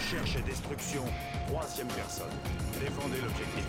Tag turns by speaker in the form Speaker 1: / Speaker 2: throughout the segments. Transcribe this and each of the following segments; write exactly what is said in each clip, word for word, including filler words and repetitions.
Speaker 1: Recherche et destruction, troisième personne. Défendez l'objectif.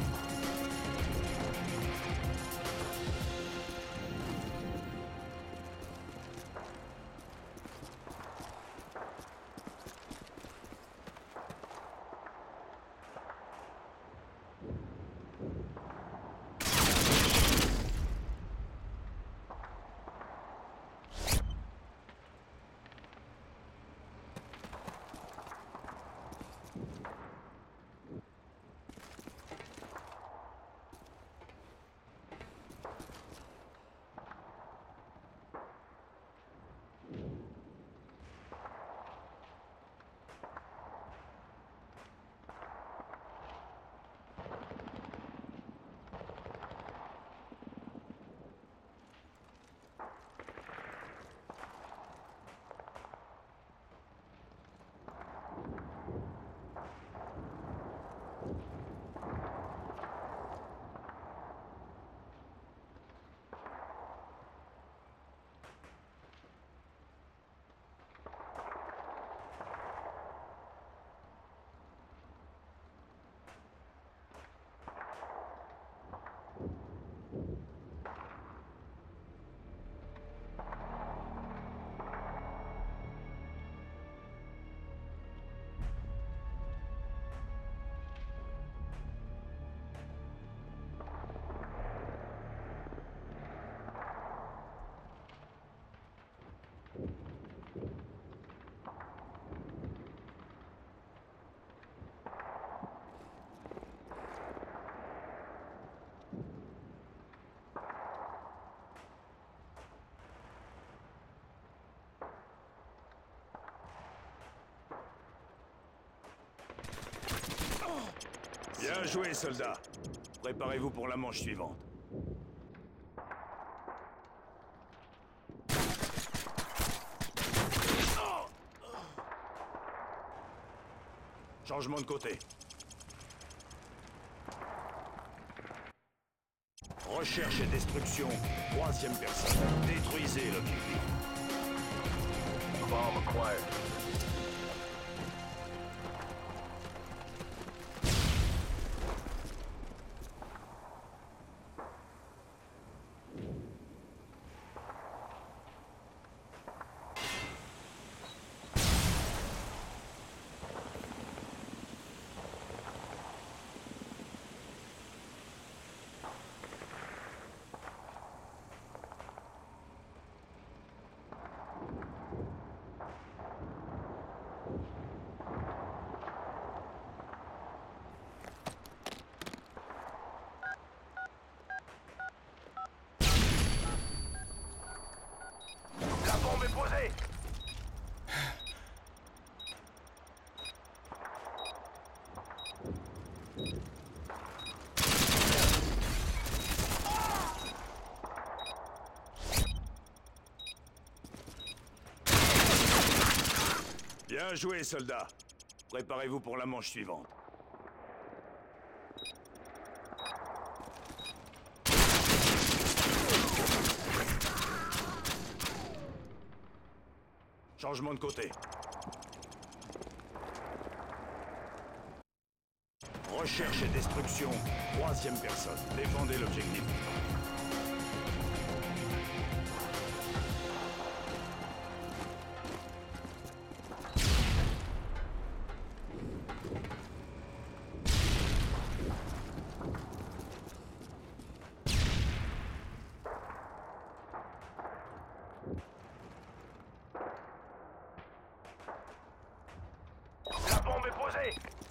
Speaker 1: Bien joué, soldats. Préparez-vous pour la manche suivante. Changement de côté. Recherche et destruction, troisième personne. Détruisez l'objectif. Bomb acquired. Bien joué, soldats. Préparez-vous pour la manche suivante. Changement de côté. Recherche et destruction, troisième personne. Défendez l'objectif. La bombe est posée.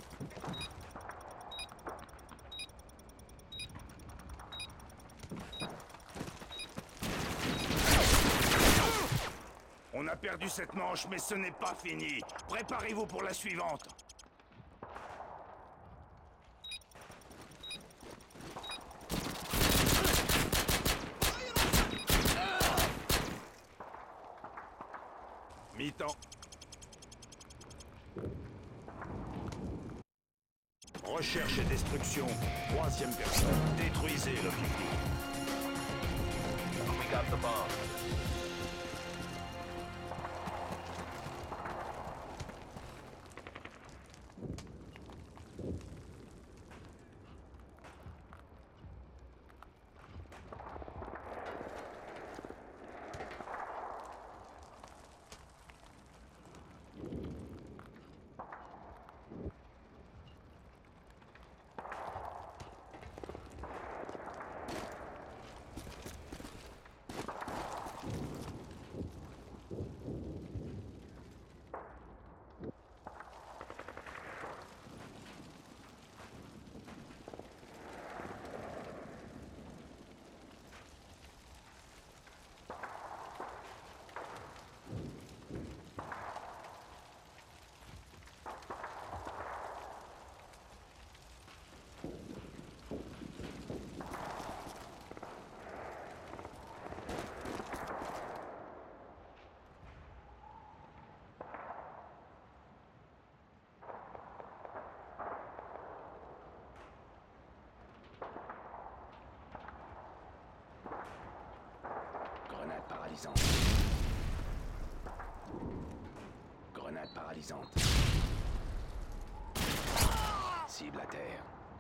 Speaker 1: On a perdu cette manche, mais ce n'est pas fini. Préparez-vous pour la suivante. Mi-temps. Recherche et destruction, troisième personne. Détruisez l'objectif. We got the bomb.
Speaker 2: paralysante. Grenade paralysante. Cible à terre.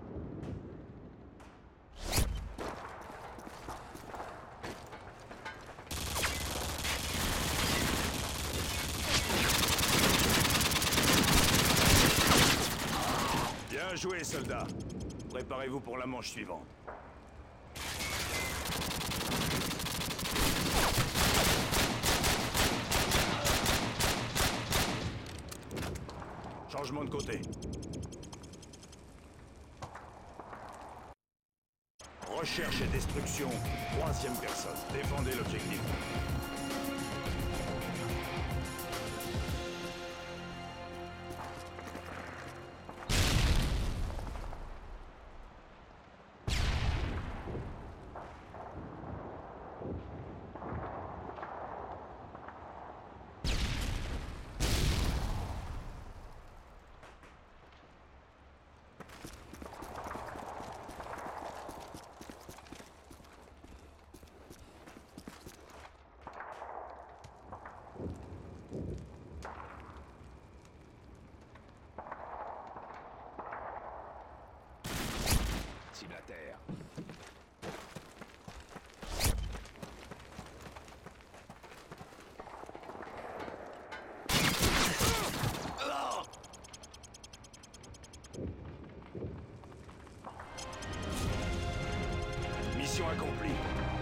Speaker 1: Bien joué, soldats. Préparez-vous pour la manche suivante. Changement de côté. Recherche et destruction. Troisième personne. Défendez l'objectif.
Speaker 2: Cible à terre.
Speaker 1: Mission accomplie.